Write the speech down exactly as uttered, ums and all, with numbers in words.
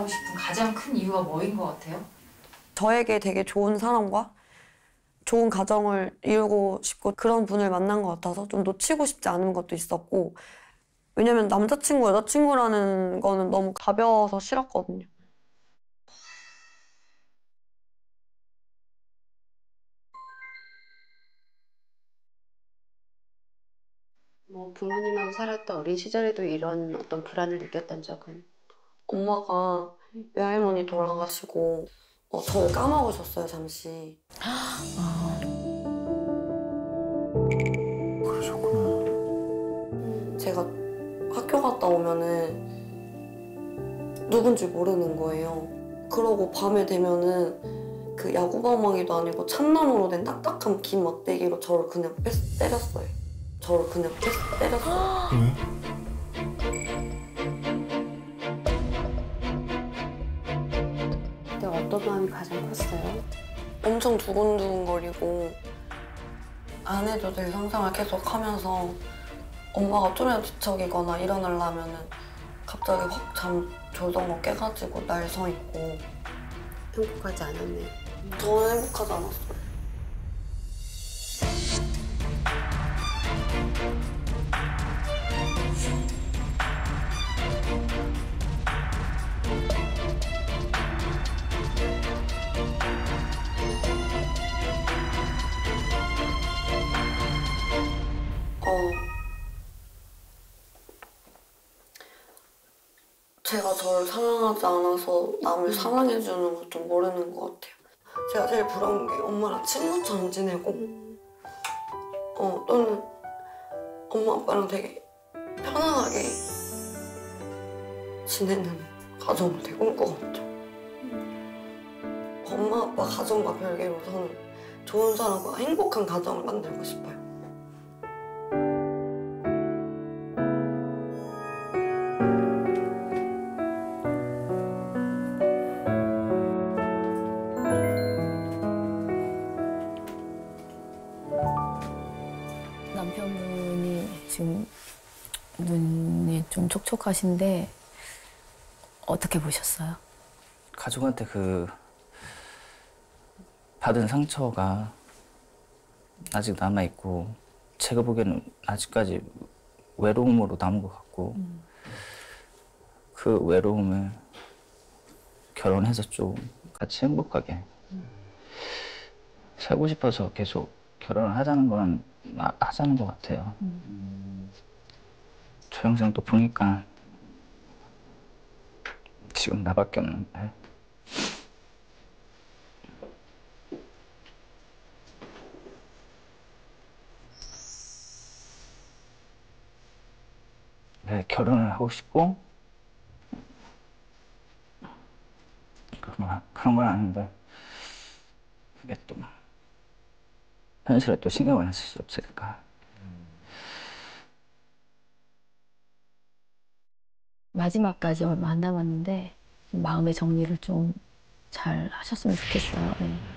만나고 싶은 가장 큰 이유가 뭐인 것 같아요? 저에게 되게 좋은 사람과 좋은 가정을 이루고 싶고 그런 분을 만난 것 같아서 좀 놓치고 싶지 않은 것도 있었고, 왜냐면 남자친구, 여자친구라는 거는 너무 가벼워서 싫었거든요. 뭐 부모님하고 살았던 어린 시절에도 이런 어떤 불안을 느꼈던 적은? 엄마가 외할머니 돌아가시고 어, 저를 까먹으셨어요, 잠시. 그러셨구나. 제가 학교 갔다 오면은 누군지 모르는 거예요. 그러고 밤에 되면은 그 야구방망이도 아니고 참나무로 된 딱딱한 긴 막대기로 저를 그냥 뺐, 때렸어요. 저를 그냥 뺐, 때렸어요. 왜? 그때 어떤 마음이 가장 컸어요? 엄청 두근두근거리고 안 해도 될 상상을 계속 하면서 엄마가 좀이라도 뒤척이거나 일어나려면은 갑자기 확 잠 조정을 깨가지고 날 서 있고. 행복하지 않았네요. 저는 행복하지 않았어요. 어, 제가 저를 사랑하지 않아서 남을 사랑해주는 걸 좀 모르는 것 같아요. 제가 제일 부러운 게 엄마랑 친구처럼 지내고 어, 또는 엄마 아빠랑 되게 편안하게 지내는 가정을 되게 꿈꿔왔죠. 엄마 아빠 가정과 별개로 저는 좋은 사람과 행복한 가정을 만들고 싶어요. 남편분이 지금 눈이 좀 촉촉하신데 어떻게 보셨어요? 가족한테 그 받은 상처가 아직 남아있고 제가 보기에는 아직까지 외로움으로 남은 것 같고 음. 그 외로움을 결혼해서 좀 같이 행복하게 음. 살고 싶어서 계속 결혼을 하자는 건 아, 하자는 것 같아요. 음. 저 영상 또 보니까 지금 나밖에 없는데 네, 결혼을 하고 싶고 그런, 그런 건 아닌데 그게 또 현실에 또 신경을 쓸 수 없으니까. 마지막까지 얼마 안 남았는데 마음의 정리를 좀 잘 하셨으면 좋겠어요. 네.